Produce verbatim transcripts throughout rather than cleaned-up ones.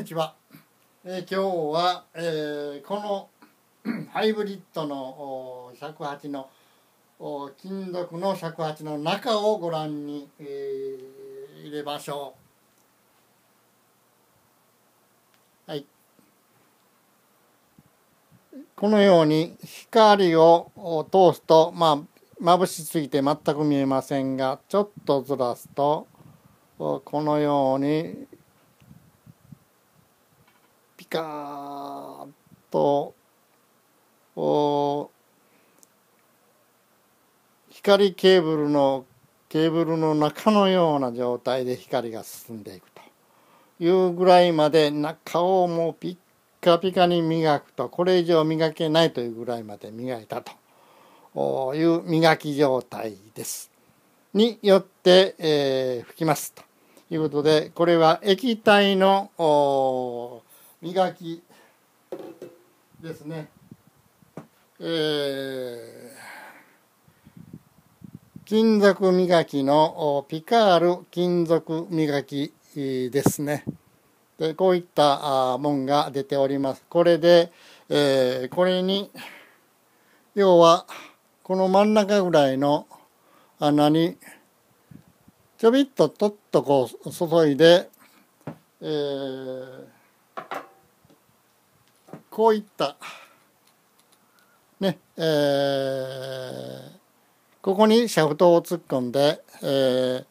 にちは。えー、今日は、えー、このハイブリッドの尺八の金属の尺八の中をご覧に、えー、入れましょう。はい。このように光を通すと、まあ眩しすぎて全く見えませんが、ちょっとずらすとこのようにピカーッと光ケーブルのケーブルの中のような状態で光が進んでいくというぐらいまで、中をもうピッカピカに磨くと、これ以上磨けないというぐらいまで磨いたという磨き状態ですによって、えー、吹きますということで、これは液体の磨きですね。えー、金属磨きのピカール金属磨きですね。でこういったもんが出ております。これで、えー、これに要はこの真ん中ぐらいの穴にちょびっととっとこう注いで、えー、こういったね、えー、ここにシャフトを突っ込んで、えー、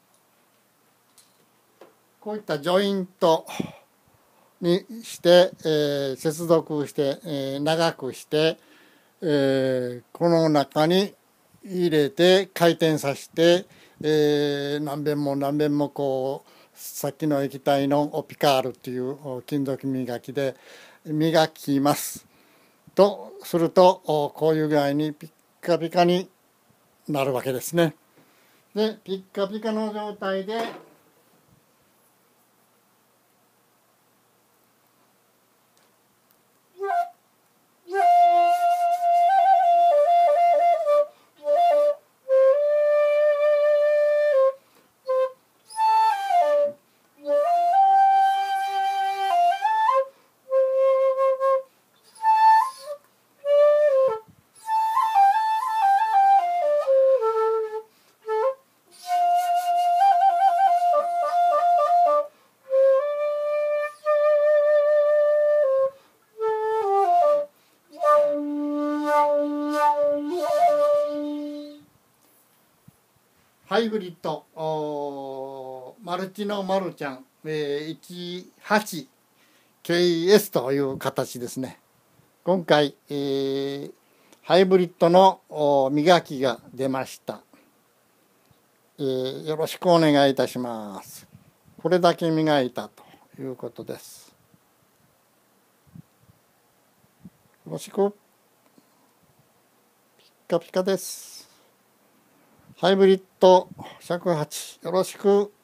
こういったジョイントにして、えー、接続して、えー、長くして、えー、この中に入れて回転させて、えー、何遍も何遍もこうさっきの液体のピカールっていう金属磨きで磨きます。とするとこういう具合にピッカピカになるわけですね。でピッカピカの状態でハイブリッドマルチのマルちゃん、えー、いちはちケーエス という形ですね。今回、えー、ハイブリッドの磨きが出ました、えー。よろしくお願いいたします。これだけ磨いたということです。よろしく。ピッカピカです。ハイブリッド尺八よろしく。